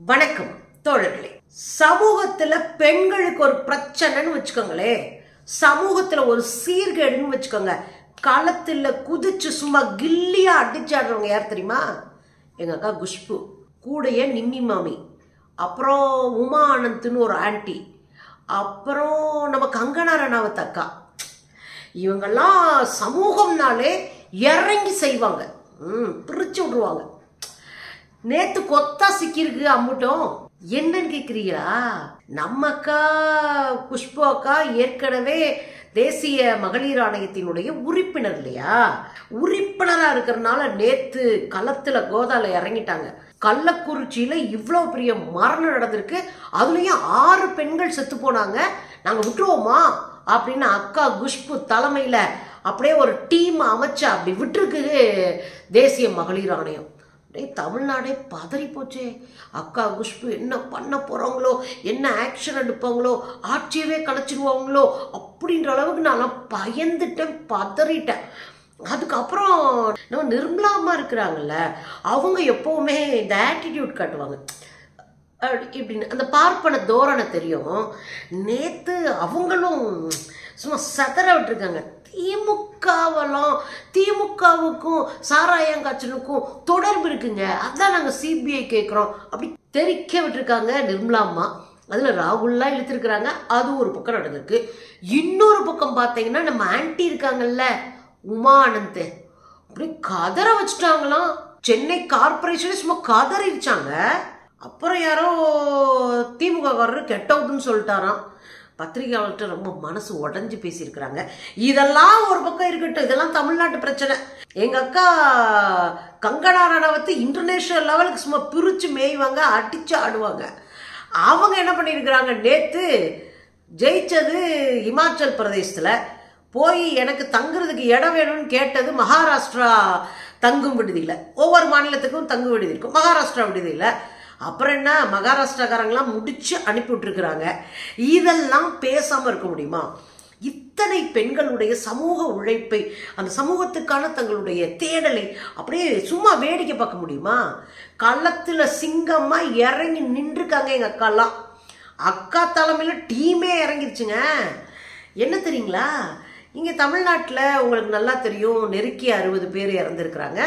வணக்கம் தோழர்களே. சமூகத்துல பெண்களுக்கு ஒரு பிரச்சனைன்னு வச்சுக்கோங்களே, சமூகத்துல ஒரு சீர்கேடுன்னு வச்சுக்கோங்க, களத்துல குதிச்சு சும்மா கில்லியா அடிச்சாடுறவங்க யார் தெரியுமா? எங்க அக்கா குஷ்பு, கூடைய நிம்மி மாமி, அப்புறம் உமா ஆனந்த்னு ஒரு ஆன்டி, அப்புறம் நம்ம கங்கனா ரணாவத் அக்கா. இவங்கெல்லாம் சமூகம்னாலே இறங்கி செய்வாங்க, பிரிச்சு விடுவாங்க. நேத்து கொத்தா சிக்கிருக்கு அம்முட்டோம். என்னன்னு கேக்குறீங்களா? நம்ம அக்கா குஷ்பு அக்கா ஏற்கனவே தேசிய மகளிர் ஆணையத்தினுடைய உறுப்பினர் இல்லையா? உறுப்பினரா இருக்கிறதுனால நேத்து களத்துல கோதால இறங்கிட்டாங்க. கள்ளக்குறிச்சியில இவ்வளவு பெரிய மரணம் நடந்திருக்கு, அதுலயும் 6 பெண்கள் செத்து போனாங்க. நாங்க விட்டுருவோமா அப்படின்னு அக்கா குஷ்பு தலைமையில அப்படியே ஒரு டீம் அமைச்சு அப்படி விட்டுருக்கு தேசிய மகளிர் ஆணையம். தமிழ்நாடே பதறி போச்சே. அக்கா குஷ்பு என்ன பண்ண போறாங்களோ, என்ன ஆக்ஷன் எடுப்பாங்களோ, ஆட்சியவே கலைச்சிருவாங்களோ அப்படின்ற அளவுக்கு நான் பயந்துட்டேன், பதறிட்டேன். அதுக்கப்புறம் நம்ம நிர்மலா அம்மா இருக்கிறாங்கல்ல, அவங்க எப்பவுமே இந்த ஆட்டிடியூட் காட்டுவாங்க இப்படின்னு, அந்த பார்ப்பன தோரணை தெரியும். நேத்து அவங்களும் சும்மா சதற விட்டுருக்காங்க. திமுகவுக்கும் சாராயங்காய்ச்சலுக்கும் தொடர்பு இருக்குங்க, அதான் நாங்க சிபிஐ கேட்கிறோம் அப்படி தெரிக்க விட்டுருக்காங்க நிர்மலா அம்மா. அதுல ராகுல்லாம் இழுத்துருக்குறாங்க. அது ஒரு பக்கம் நடந்திருக்கு. இன்னொரு பக்கம் பார்த்தீங்கன்னா நம்ம ஆன்டி இருக்காங்கல்ல உமா ஆனந்த், அப்படி கதற வச்சுட்டாங்களாம். சென்னை கார்பரேஷன் சும்மா கதறிச்சாங்க. அப்புறம் யாரோ திமுக காரர் கெட் அவுட்னு சொல்லிட்டாராம். பத்திரிகையாளர்கிட்ட ரொம்ப மனசு உடஞ்சு பேசியிருக்கிறாங்க. இதெல்லாம் ஒரு பக்கம் இருக்கட்டும், இதெல்லாம் தமிழ்நாட்டு பிரச்சனை. எங்க அக்கா கங்கனா ரணாவத் இன்டர்நேஷனல் லெவலுக்கு சும்மா பிரிச்சு மேய்வாங்க, அடிச்சு ஆடுவாங்க. அவங்க என்ன பண்ணியிருக்கிறாங்க, நேத்து ஜெயிச்சது இமாச்சல் பிரதேசத்துல போய் எனக்கு தங்குறதுக்கு இடம் வேணும்னு கேட்டது மகாராஷ்டிரா தங்கும் விடுதியில. ஒவ்வொரு மாநிலத்துக்கும் தங்கும் விடுதி இருக்கும், மகாராஷ்டிரா விடுதியில. அப்புறம் என்ன, மகாராஷ்டிராக்காரங்களாம் முடிச்சு அனுப்பி விட்டுருக்குறாங்க. இதெல்லாம் பேசாம இருக்க முடியுமா? இத்தனை பெண்களுடைய சமூக உழைப்பை, அந்த சமூகத்துக்கான தங்களுடைய தேடலை அப்படியே சும்மா வேடிக்கை பார்க்க முடியுமா? களத்துல சிங்கமா இறங்கி நின்றுருக்காங்க எங்க அக்காலாம். அக்கா தலைமையில டீமே இறங்கிருச்சுங்க. என்ன தெரியுங்களா, இங்க தமிழ்நாட்டில் உங்களுக்கு நல்லா தெரியும், நெருக்கி 60 பேர் இறந்துருக்கிறாங்க.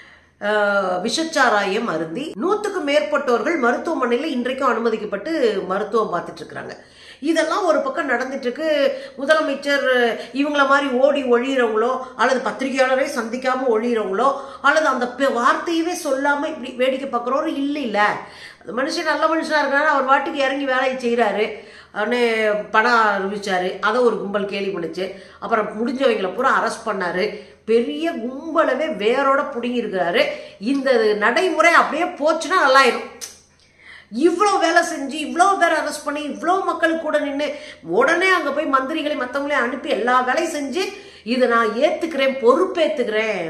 விஷச்சாராயம் அருந்தி 100க்கும் மேற்பட்டவர்கள் மருத்துவமனையில் இன்றைக்கும் அனுமதிக்கப்பட்டு மருத்துவம் பார்த்துட்டு இருக்கிறாங்க. இதெல்லாம் ஒரு பக்கம் நடந்துட்டு இருக்கு. முதலமைச்சர் இவங்கள மாதிரி ஓடி ஒழிகிறவங்களோ, அல்லது பத்திரிகையாளரை சந்திக்காம ஒழிகிறவங்களோ, அல்லது அந்த வார்த்தையவே சொல்லாம இப்படி வேடிக்கை பார்க்குறவரு இல்லை. அந்த மனுஷன் நல்ல மனுஷனா இருக்காரு, அவர் வாட்டுக்கு இறங்கி வேலையை செய்கிறாரு. அவனே பணம் அறிவிச்சாரு, அதை ஒரு கும்பல் கேலி பண்ணிச்சு. அப்புறம் முடிஞ்சவங்களை பூரா அரெஸ்ட் பண்ணாரு. பெரிய கும்பலவே வேரோட பிடுங்கி இருக்கிறாரு. இந்த நடைமுறை அப்படியே போச்சுன்னா நல்லாயிரும். இவ்வளோ வேலை செஞ்சு இவ்வளோ பேர் அரெஸ்ட் பண்ணி இவ்வளோ மக்களுக்கு கூட நின்று உடனே அங்கே போய் மந்திரிகளை மற்றவங்களையும் அனுப்பி எல்லா வேலையும் செஞ்சு இதை நான் ஏற்றுக்கிறேன், பொறுப்பேற்றுக்கிறேன்,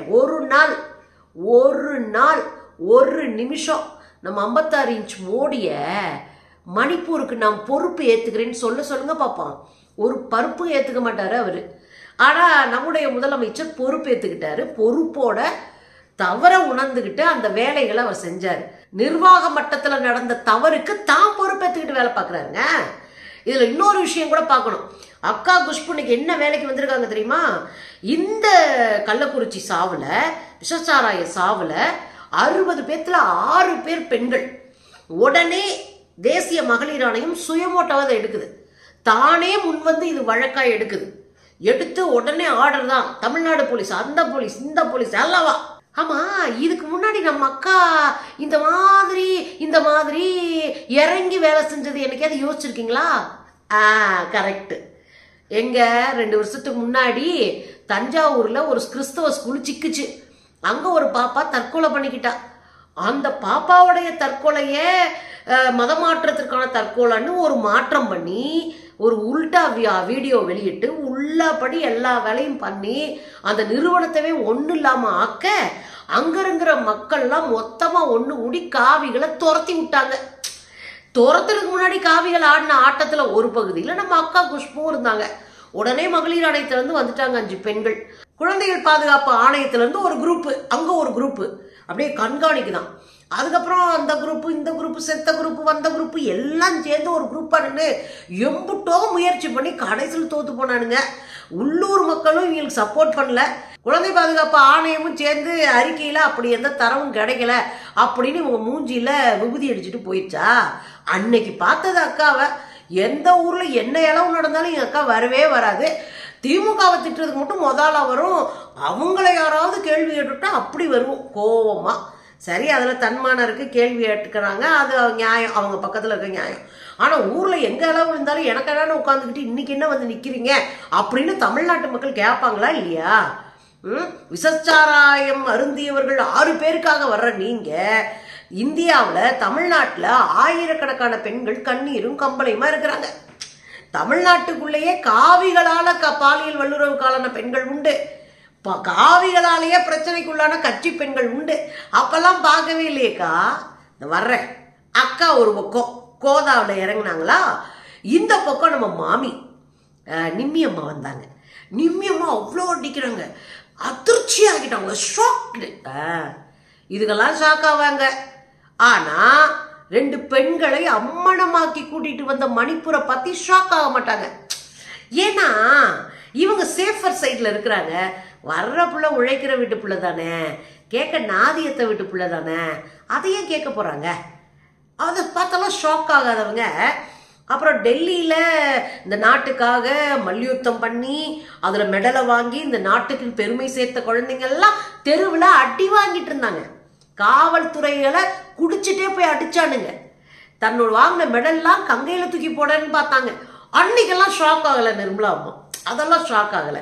ஒரு நிமிஷம் நம்ம 56 இன்ச் மோடிய மணிப்பூருக்கு நான் பொறுப்பு ஏற்றுக்கிறேன்னு சொல்லுங்க பார்ப்போம். ஒரு பருப்பு ஏற்றுக்க மாட்டாரு அவரு. ஆனால் நம்முடைய முதலமைச்சர் பொறுப்பேற்றுக்கிட்டாரு. பொறுப்போட தவற உணர்ந்துகிட்டு அந்த வேலைகளை அவர் செஞ்சார். நிர்வாக மட்டத்தில் நடந்த தவறுக்கு தான் பொறுப்பேற்றுக்கிட்டு வேலை பார்க்குறாருங்க. இதில் இன்னொரு விஷயம் கூட பார்க்கணும். அக்கா குஷ்பு இன்னைக்கு என்ன வேலைக்கு வந்திருக்காங்க தெரியுமா? இந்த கள்ளக்குறிச்சி சாவுல, விஷச்சாராய சாவுல 60 பேர்த்துல 6 பேர் பெண்கள். உடனே தேசிய மகளிர் ஆணையம் சுயமோட்டாவதை எடுக்குது, தானே முன்வந்து இது வழக்காய் எடுக்குது. எடுத்து உடனே ஆர்டர் தான், தமிழ்நாடு போலீஸ், அந்த போலீஸ், இந்த போலீஸ் அல்லவா. ஆமா, இதுக்கு முன்னாடி நம்ம அக்கா இந்த மாதிரி இறங்கி வேலை செஞ்சது என்னைக்காவது யோசிச்சிருக்கீங்களா? கரெக்ட். எங்க 2 வருஷத்துக்கு முன்னாடி தஞ்சாவூர்ல ஒரு கிறிஸ்தவ ஸ்கூல் சிக்குச்சு. அங்க ஒரு பாப்பா தற்கொலை பண்ணிக்கிட்டா. அந்த பாப்பாவுடைய தற்கொலைய மதமாற்றத்திற்கான தற்கொலைன்னு ஒரு மாற்றம் பண்ணி ஒரு உல்டா வீடியோ வெளியிட்டு உள்ளபடி எல்லா வேலையும் பண்ணி அந்த நிறுவனத்தவே ஒன்றும் இல்லாமல் ஆக்க அங்க இருக்கிற மக்கள்லாம் மொத்தமா ஒன்று கூடி காவிகளை துரத்தி விட்டாங்க. துரத்துறதுக்கு முன்னாடி காவிகள் ஆடின ஆட்டத்துல ஒரு பகுதியில் நம்ம அக்கா குஷ்பும் இருந்தாங்க. உடனே மகளிர் ஆணையத்திலிருந்து வந்துட்டாங்க 5 பெண்கள். குழந்தைகள் பாதுகாப்பு ஆணையத்திலிருந்து ஒரு குரூப், அங்க ஒரு குரூப் அப்படியே கண்காணிக்குதான். அதுக்கப்புறம் அந்த குரூப்பு, இந்த குரூப்பு, செத்த குரூப்பு, வந்த குரூப்பு எல்லாம் சேர்ந்து ஒரு குரூப்பாக நின்று எம்புட்டோ முயற்சி பண்ணி கடைசியில் தோத்து போனானுங்க. உள்ளூர் மக்களும் இவங்களுக்கு சப்போர்ட் பண்ணல. குழந்தை பாதுகாப்பு ஆணையமும் சேர்ந்து அறிக்கையில் அப்படி எந்த தரவும் கிடைக்கல அப்படின்னு இவங்க மூஞ்சியில் விபூதி அடிச்சுட்டு போயிடுச்சா. அன்னைக்கு பார்த்தது அக்காவை. எந்த ஊரில் என்ன இளவு நடந்தாலும் எங்கள் அக்கா வரவே வராது. திமுகவை திட்டுறதுக்கு மட்டும் முதல்ல வரும். அவங்கள யாராவது கேள்வி கேட்டுவிட்டா அப்படி வரும் கோவமா. சரி, அதில் தன்மானம் இருக்குது, கேள்வி கேட்டுக்கிறாங்க, அது நியாயம், அவங்க பக்கத்தில் இருக்க நியாயம். ஆனால் ஊரில் எங்கே அளவு இருந்தாலும் எனக்கு என்னன்னு உட்காந்துக்கிட்டு இன்னைக்கு என்ன வந்து நிற்கிறீங்க அப்படின்னு தமிழ்நாட்டு மக்கள் கேட்பாங்களா இல்லையா? விஷச்சாராயம் அருந்தியவர்கள் 6 பேருக்காக வர்ற நீங்கள் இந்தியாவில் தமிழ்நாட்டில் ஆயிரக்கணக்கான பெண்கள் கண்ணீரும் கம்பளையுமா இருக்கிறாங்க. தமிழ்நாட்டுக்குள்ளேயே காவிகளால் பாலியல் வல்லுறவுக்கான பெண்கள் உண்டு. காவிகளாலேயே பிரச்சனைக்குள்ளான கட்சி பெண்கள் உண்டு. அப்பெல்லாம் பார்க்கவே இல்லையேக்கா. வர்றேன் அக்கா ஒரு பக்கம் கோதாவில் இறங்கினாங்களா, இந்த பக்கம் நம்ம மாமி நிம்மியம்மா வந்தாங்க. நிம்மியம்மா அவ்வளோ அடிக்கிறாங்க, அதிர்ச்சி ஆகிட்டாங்க, ஷாக்டு. இதுக்கெல்லாம் ஷாக் ஆவாங்க. ஆனால் 2 பெண்களை அம்மனமாக்கி கூட்டிட்டு வந்த மணிப்பூரை பற்றி ஷாக் ஆக மாட்டாங்க. ஏன்னா இவங்க சேஃபர் சைடில் இருக்கிறாங்க. வர்ற பிள்ளை உழைக்கிற வீட்டு பிள்ளை தானே, கேட்க நாதியத்தை வீட்டு பிள்ளை தானே, அதையே கேட்க போகிறாங்க. அதை பார்த்தாலும் ஷாக் ஆகாதவங்க அப்புறம் டெல்லியில் இந்த நாட்டுக்காக மல்யுத்தம் பண்ணி அதில் மெடலை வாங்கி இந்த நாட்டுக்கு பெருமை சேர்த்த குழந்தைங்கள்லாம் தெருவில் அடி வாங்கிட்டு இருந்தாங்க. காவல்துறைகளை குடிச்சிட்டே போய் அடிச்சானுங்க. தன்னோட வாங்கின மெடல்லாம் கங்கையில் தூக்கி போடன்னு பார்த்தாங்க. அன்னைக்கெல்லாம் ஷாக் ஆகலை நிர்மலா அம்மா, அதெல்லாம் ஷாக் ஆகலை.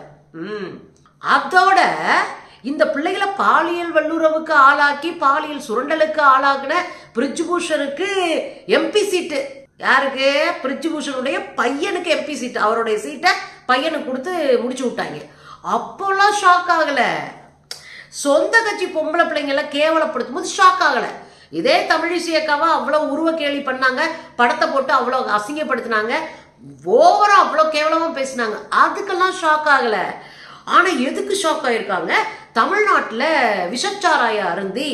அதோட இந்த பிள்ளைகளை பாலியல் வல்லுறவுக்கு ஆளாக்கி பாலியல் சுரண்டலுக்கு ஆளாக்குன பிரிஜ்பூஷனுக்கு எம்பி சீட்டு. யாருக்கு? பிரிஜ்பூஷனுடைய பையனுக்கு எம்பி சீட்டு. அவருடைய சீட்டை பையனுக்கு கொடுத்து முடிச்சு விட்டாங்க. அப்போல்லாம் ஷாக் ஆகலை. சொந்த கட்சி பொம்பளை பிள்ளைங்களை கேவலப்படுத்தும் போது ஷாக் ஆகலை. இதே தமிழிசை அக்காவை அவ்வளோ உருவ கேலி பண்ணாங்க, படத்தை போட்டு அவ்வளோ அசிங்கப்படுத்தினாங்க, ஓவரா அவ்வளோ கேவலமாக பேசினாங்க, அதுக்கெல்லாம் ஷாக் ஆகலை. ஆனால் எதுக்கு ஷாக் ஆகியிருக்காங்க? தமிழ்நாட்டில் விஷச்சாராய அருந்தி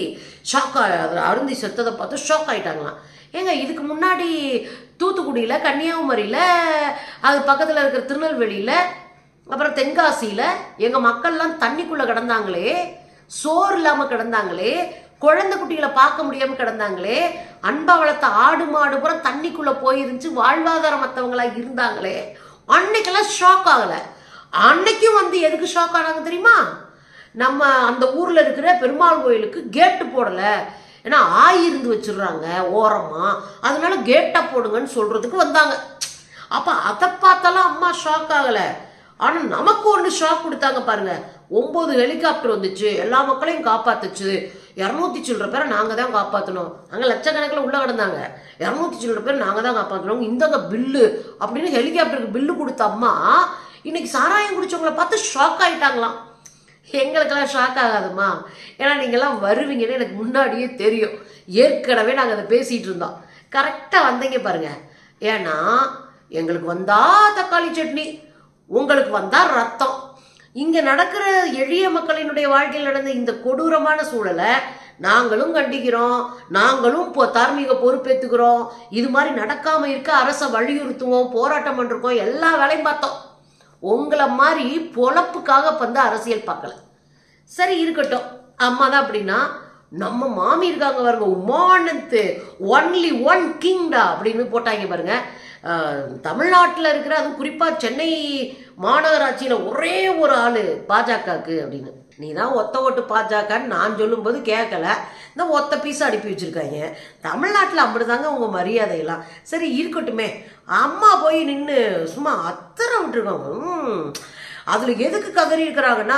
அருந்தி செத்ததை பார்த்து ஷாக் ஆகிட்டாங்களாம். ஏங்க, இதுக்கு முன்னாடி தூத்துக்குடியில், கன்னியாகுமரியில், அது பக்கத்தில் இருக்கிற திருநெல்வேலியில், அப்புறம் தென்காசியில் எங்கள் மக்கள்லாம் தண்ணிக்குள்ளே கிடந்தாங்களே, சோறு இல்லாமல் கிடந்தாங்களே, குழந்தை குட்டிகளை பார்க்க முடியாமல் கிடந்தாங்களே, அன்பா வளர்த்த ஆடு மாடு பூரா தண்ணிக்குள்ளே போயிருந்துச்சு, வாழ்வாதாரம் மற்றவங்களாக இருந்தாங்களே, அன்னைக்கெல்லாம் ஷாக் ஆகலை. அன்னைக்கும் வந்து எதுக்கு ஷாக் ஆனாங்க தெரியுமா? நம்ம அந்த ஊரில் இருக்கிற பெருமாள் கோயிலுக்கு கேட்டு போடலை, ஏன்னா ஆயிருந்து வச்சிடுறாங்க ஓரமாக, அதனால கேட்டை போடுங்கன்னு சொல்கிறதுக்கு வந்தாங்க. அப்போ அதை பார்த்தாலும் அம்மா ஷாக் ஆகலை. ஆனால் நமக்கு ஒன்று ஷாக் கொடுத்தாங்க பாருங்க. 9 ஹெலிகாப்டர் வந்துச்சு, எல்லா மக்களையும் காப்பாத்துச்சு. 200 சில்லற பேரை நாங்கள் தான் காப்பாற்றணும். அங்கே லட்சக்கணக்கில் உள்ள கிடந்தாங்க. 200 சில்லற பேர் நாங்கள் தான் காப்பாற்றணும், இந்தங்க பில்லு அப்படின்னு ஹெலிகாப்டருக்கு பில்லு கொடுத்த அம்மா இன்னைக்கு சாராயம் குடிச்சவங்களை பார்த்து ஷாக் ஆகிட்டாங்களாம். எங்களுக்கெல்லாம் ஷாக் ஆகாதுமா, ஏன்னா நீங்கள்லாம் வருவீங்கன்னு எனக்கு முன்னாடியே தெரியும். ஏற்கனவே நாங்கள் அதை பேசிகிட்டு இருந்தோம். கரெக்டாக வந்தீங்க பாருங்க. ஏன்னா எங்களுக்கு வந்தா தக்காளி சட்னி, உங்களுக்கு வந்தா ரத்தம். இங்கே நடக்கிற எளிய மக்களினுடைய வாழ்க்கையில் நடந்த இந்த கொடூரமான சூழலை நாங்களும் கண்டிக்கிறோம், நாங்களும் தார்மீக பொறுப்பேற்றுக்கிறோம். இது மாதிரி நடக்காமல் இருக்க அரசை வலியுறுத்துவோம், போராட்டம் பண்ணிருக்கோம், எல்லா வேலையும் பார்த்தோம். உங்களை மாதிரி பொழப்புக்காக வந்து அரசியல் பார்க்கல. சரி இருக்கட்டும், அம்மா தான் அப்படின்னா நம்ம மாமி இருக்காங்க பாருங்க, உமானந்த் ஒன்லி ஒன் கிங்டா அப்படின்னு போட்டாங்க பாருங்க. தமிழ்நாட்டில் இருக்கிற, அதுவும் குறிப்பாக சென்னை மாநகராட்சியில் ஒரே ஒரு ஆள் பாஜகவுக்கு அப்படின்னு. நீ தான் ஒத்த ஓட்டு பாஜகன்னு நான் சொல்லும்போது கேட்கல, இந்த ஒத்த பீஸை அனுப்பி வச்சுருக்காங்க. தமிழ்நாட்டில் அப்படிதாங்க உங்கள் மரியாதையெல்லாம். சரி இருக்கட்டுமே, அம்மா போய் நின்று சும்மா அத்தனை விட்டுருக்காங்க. அதில் எதுக்கு கதறி இருக்கிறாங்கன்னா,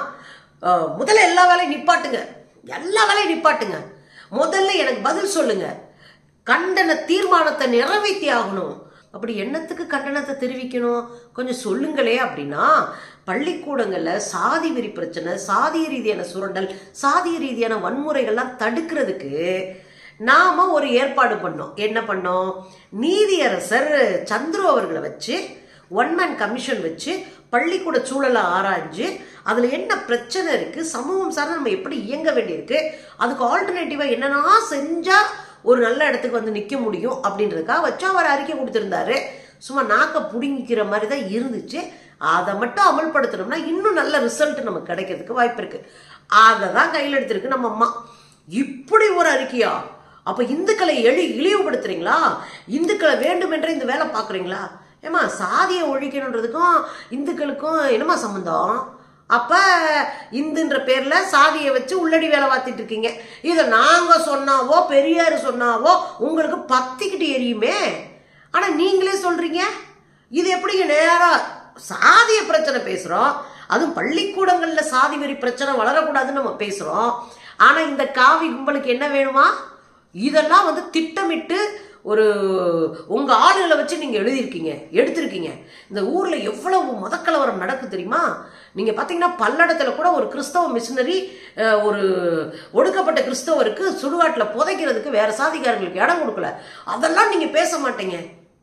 முதல்ல எல்லா வேலையும் நிப்பாட்டுங்க, எல்லா வேலையும் நிப்பாட்டுங்க, முதல்ல எனக்கு பதில் சொல்லுங்க, கண்டன தீர்மானத்தை நிறைவேற்றி ஆகணும். அப்படி என்னத்துக்கு கண்டனத்தை தெரிவிக்கணும் கொஞ்சம் சொல்லுங்களே அப்படின்னா, பள்ளிக்கூடங்களில் சாதி வெறி பிரச்சனை, சாதிய ரீதியான சுரண்டல், சாதிய ரீதியான வன்முறைகள்லாம் தடுக்கிறதுக்கு நாம் ஒரு ஏற்பாடு பண்ணோம். என்ன பண்ணோம்? நீதியரசர் சந்துரு அவர்களை வச்சு 1 மேன் கமிஷன் வச்சு பள்ளிக்கூட சூழலை ஆராய்ஞ்சு அதுல என்ன பிரச்சனை இருக்கு, சமூகம் சார்ந்து நம்ம எப்படி இயங்க வேண்டியிருக்கு, அதுக்கு ஆல்டர்னேட்டிவா என்னன்னா செஞ்சா ஒரு நல்ல இடத்துக்கு வந்து நிக்க முடியும் அப்படின்றதுக்காக வச்சு அவர் அறிக்கை கொடுத்திருந்தாரு. சும்மா நாக்க புடுங்கிக்கிற மாதிரி தான் இருந்துச்சு. அதை மட்டும் அமல்படுத்தணும்னா இன்னும் நல்ல ரிசல்ட் நமக்கு கிடைக்கிறதுக்கு வாய்ப்பு இருக்கு. அதை தான் கையில் எடுத்திருக்கு நம்ம அம்மா. இப்படி ஒரு அறிக்கையா? அப்ப இந்துக்களை இழிவுபடுத்துறீங்களா? இந்துக்களை வேண்டுமென்றே இந்த வேலை பாக்குறீங்களா? ஏமா சாதியை ஒழிக்கணுன்றதுக்கும் இந்துக்களுக்கும் என்னமா சம்பந்தம்? அப்ப இந்துன்ற பேர்ல சாதியை வச்சு உள்ளடி வேலை பார்த்துட்டு இருக்கீங்க. இதை நாங்க சொன்னாவோ பெரியாரு சொன்னாவோ உங்களுக்கு பத்திக்கிட்டு எரியுமே. ஆனா நீங்களே சொல்றீங்க. இது எப்படிங்க நேரா சாதிய பிரச்சனை பேசுறோம், அதுவும் பள்ளிக்கூடங்கள்ல சாதி வெறி பிரச்சனை வளரக்கூடாதுன்னு நம்ம பேசுறோம். ஆனா இந்த காவி கும்பலுக்கு என்ன வேணுமா? இதெல்லாம் வந்து திட்டமிட்டு ஒரு உங்க ஆளுகளை வச்சு நீங்க எடுத்திருக்கீங்க. இந்த ஊர்ல எவ்வளவு மதக்கலவரம் நடக்கு தெரியுமா? நீங்க பாத்தீங்கன்னா பல்லடத்துல கூட ஒரு கிறிஸ்தவ மிஷினரி ஒரு ஒடுக்கப்பட்ட கிறிஸ்தவருக்கு சுடுகாட்டுல புதைக்கிறதுக்கு வேற சாதிக்காரங்களுக்கு இடம் கொடுக்கல. அதெல்லாம் நீங்க பேச மாட்டீங்க.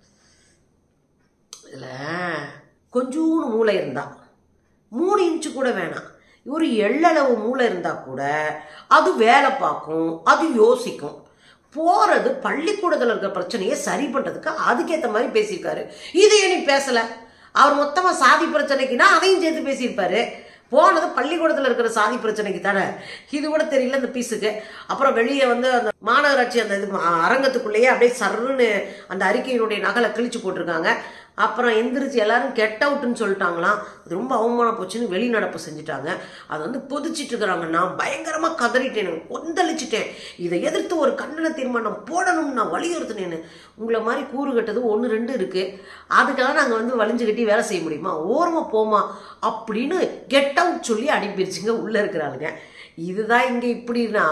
இதுல கொஞ்சூன்னு மூளை இருந்தா, 3 இன்ச்சு கூட வேணாம், ஒரு எள்ளளவு மூளை இருந்தா கூட அது வேலை பார்க்கும், அது யோசிக்கும். போறது பள்ளிக்கூடத்தில் இருக்கிற பிரச்சனையை சரி பண்றதுக்கு அதுக்கேற்ற மாதிரி பேசியிருக்காரு. இது ஏன் பேசல? அவர் மொத்தமா சாதி பிரச்சனைக்குன்னா அதையும் சேர்த்து பேசியிருப்பாரு. போனது பள்ளிக்கூடத்தில் இருக்கிற சாதி பிரச்சனைக்கு தானே. இது கூட தெரியல இந்த பீஸுக்கு. அப்புறம் வெளியே வந்து அந்த மாநகராட்சி அந்த இது அரங்கத்துக்குள்ளேயே அப்படியே சர்ன்னு அந்த அறிக்கையினுடைய நகலை கிழிச்சு போட்டிருக்காங்க. அப்புறம் எந்திரிச்சு எல்லாரும் கெட் அவுட்னு சொல்லிட்டாங்களாம். அது ரொம்ப அவமானம் போச்சுன்னு வெளிநடப்பு செஞ்சுட்டாங்க. அதை வந்து பொதிச்சிட்டு இருக்கிறாங்க. நான் பயங்கரமா கதறிட்டேன், கொந்தளிச்சிட்டேன். இதை எதிர்த்து ஒரு கண்டன தீர்மானம் போடணும்னு நான் வலியுறுத்தினேன்னு. உங்களை மாதிரி கூறு கட்டது 1 2 இருக்கு. அதுக்கெல்லாம் நாங்கள் வந்து வலிஞ்சு கட்டி வேலை செய்ய முடியுமா? ஓரமா போமா அப்படின்னு கெட் அவுட் சொல்லி அனுப்பிடுச்சுங்க உள்ள இருக்கிறாளுங்க. இதுதான் இங்க இப்படின்னா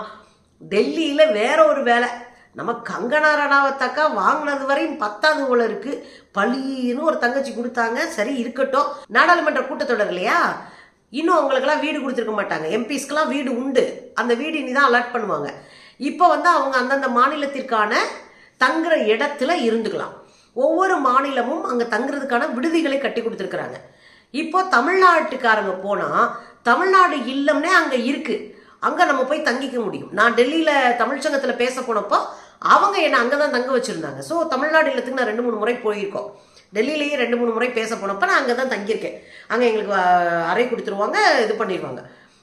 டெல்லியில வேற ஒரு வேலை. நம்ம கங்கனா ரணாவத்தக்கா வாங்கினது வரையும் 10வது போல இருக்கு. பழின்னு ஒரு தங்கச்சி கொடுத்தாங்க. சரி இருக்கட்டும், நாடாளுமன்ற கூட்டத்தொடர் இல்லையா, இன்னும் அவங்களுக்கெல்லாம் வீடு கொடுத்துருக்க மாட்டாங்க. எம்பிஸ்க்கெல்லாம் வீடு உண்டு, அந்த வீடு இனிதான் அலாட் பண்ணுவாங்க. இப்போ வந்து அவங்க அந்தந்த மாநிலத்திற்கான தங்குற இடத்துல இருந்துக்கலாம். ஒவ்வொரு மாநிலமும் அங்க தங்குறதுக்கான விடுதிகளை கட்டி கொடுத்துருக்குறாங்க. இப்போ தமிழ்நாட்டுக்காரங்க போனா தமிழ்நாடு இல்லம்னே அங்க இருக்கு, அங்க நம்ம போய் தங்கிக்க முடியும். நான் டெல்லியில தமிழ்ச்சங்கத்துல பேச போனப்போ அவங்க என்ன அங்கதான் தங்க வச்சிருந்தாங்க. ஸோ தமிழ்நாடு இல்லத்துக்கு நான் 2 3 முறை போயிருக்கோம். டெல்லியிலேயே 2 3 முறை பேச போனப்போ நான் அங்கதான் தங்கியிருக்கேன். அங்க எங்களுக்கு அறை கொடுத்துருவாங்க, இது பண்ணிடுவாங்க.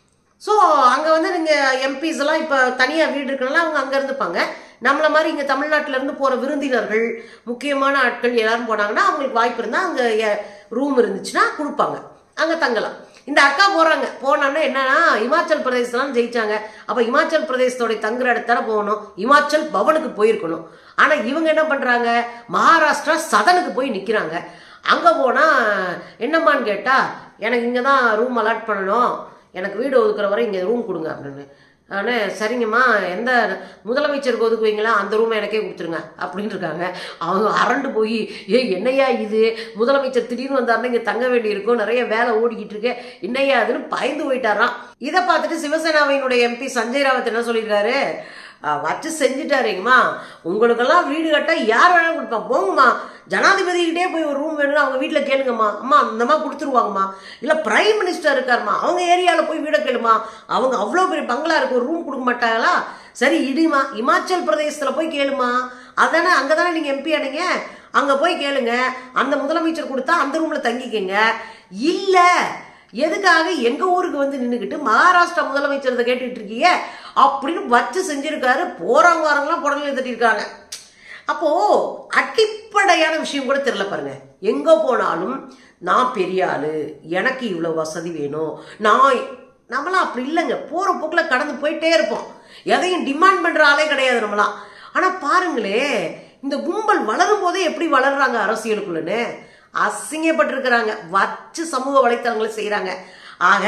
ஸோ அங்க வந்து நீங்க எம்பிஸ் எல்லாம் இப்ப தனியா வீடு இருக்கனால அவங்க அங்க இருந்துப்பாங்க. நம்மள மாதிரி இங்க தமிழ்நாட்டில இருந்து போற விருந்தினர்கள், முக்கியமான ஆட்கள் எல்லாரும் போனாங்கன்னா அவங்களுக்கு வாய்ப்பு இருந்தா அங்க ரூம் இருந்துச்சுன்னா கொடுப்பாங்க, அங்க தங்கலாம். இந்த அக்கா போறாங்க. போனோம்னா என்னன்னா இமாச்சல் பிரதேசலாம் ஜெயிச்சாங்க. அப்ப இமாச்சல் பிரதேசத்தோட தங்குற இடத்துல போகணும், இமாச்சல் பவனுக்கு போயிருக்கணும். ஆனா இவங்க என்ன பண்றாங்க, மகாராஷ்டிரா சதனுக்கு போய் நிக்கிறாங்க. அங்க போனா என்னம்மான்னு கேட்டா, எனக்கு இங்கதான் ரூம் அலாட் பண்ணணும், எனக்கு வீடு ஒதுக்குற வரை இங்க ரூம் கொடுங்க அப்படின்னு. ஆனா சரிங்கம்மா, எந்த முதலமைச்சருக்கு ஒதுக்குவீங்களா அந்த ரூமை எனக்கே கொடுத்துருங்க அப்படின்னு இருக்காங்க. அவங்க அரண்டு போய், என்னையா இது, முதலமைச்சர் திடீர்னு வந்தாருன்னா இங்க தங்க வேண்டி இருக்கும், நிறைய வேலை ஓடிக்கிட்டு இருக்கு, என்னையா அதுன்னு பயந்து போயிட்டாராம். இதை பார்த்துட்டு சிவசேனாவினுடைய எம்பி சஞ்சய் ராவத் என்ன சொல்லியிருக்காரு, வச்சு செஞ்சுட்டாருங்கம்மா, உங்களுக்கெல்லாம் வீடு கட்ட யார் வேணாலும் கொடுப்பான், போங்கம்மா, ஜனாதிபதிகிட்டே போய் ஒரு ரூம் வேணும்னு அவங்க வீட்டில் கேளுங்கம்மா, அம்மா அந்தம்மா கொடுத்துருவாங்கம்மா. இல்லை பிரைம் மினிஸ்டர் இருக்காருமா, அவங்க ஏரியாவில் போய் வீட கேளுமா, அவங்க அவ்வளோ பெரிய பங்களா இருக்கு, ஒரு ரூம் கொடுக்க மாட்டாங்களா? சரி இடிமா, இமாச்சல் பிரதேசத்தில் போய் கேளுமா, அதானே அங்கே தானே நீங்கள் எம்பி ஆனீங்க, அங்கே போய் கேளுங்க, அந்த முதலமைச்சர் கொடுத்தா அந்த ரூமில் தங்கிக்கங்க. இல்லை எதுக்காக எங்க ஊருக்கு வந்து நின்றுக்கிட்டு மகாராஷ்டிரா முதலமைச்சர் கேட்டுட்டு இருக்கீங்க அப்படின்னு வச்சு செஞ்சிருக்காரு. போறவங்க வரவங்களாம் புடலை தட்டிருக்காங்க. அப்போ அடிப்படையான விஷயம் கூட தெரியல பாருங்க. எங்க போனாலும் நான் பெரிய ஆளு, எனக்கு இவ்வளவு வசதி வேணும், நம்மளாம் அப்படி இல்லைங்க. போற போக்குல கடந்து போயிட்டே இருப்போம், எதையும் டிமாண்ட் பண்ற ஆளே கிடையாது நம்மளாம். ஆனா பாருங்களே, இந்த கும்பல் வளரும் போதே எப்படி வளர்றாங்க அரசியலுக்குள்ளன்னு, அசிங்கப்பட்டிருக்கிறாங்க, வச்சு சமூக வலைத்தளங்களை செய்யறாங்க. ஆக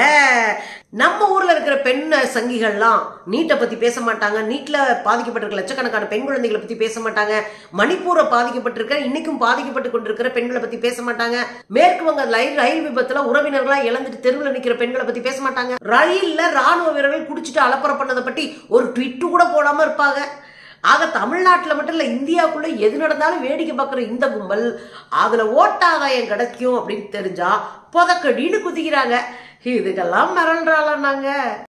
நம்ம ஊர்ல இருக்கிற பெண் சங்கிகள்லாம் நீட்டை பத்தி பேச மாட்டாங்க, நீட்ல பாதிக்கப்பட்டிருக்க லட்சக்கணக்கான பெண் குழந்தைகளை பத்தி பேச மாட்டாங்க, மணிப்பூரை பாதிக்கப்பட்டிருக்க இன்னைக்கும் பாதிக்கப்பட்டு கொண்டிருக்கிற பெண்களை பத்தி பேச மாட்டாங்க, மேற்கு வங்க ரயில் விபத்துல உறவினர்களா இழந்துட்டு தெருவில் நிக்கிற பெண்களை பத்தி பேச மாட்டாங்க, ரயில்ல ராணுவ வீரர்கள் குடிச்சிட்டு அலப்பற பண்ணதை பத்தி ஒரு ட்வீட் கூட போடாம இருப்பாங்க. ஆக தமிழ்நாட்டில் மட்டும் இல்லை, இந்தியாவுக்குள்ள எது நடந்தாலும் வேடிக்கை பார்க்குற இந்த கும்பல் அதுல ஓட்டாதாயம் கிடைக்கும் அப்படின்னு தெரிஞ்சா புதக்கடின்னு குதிக்கிறாங்க. இதுக்கெல்லாம் மிரள்றாளா நாங்க?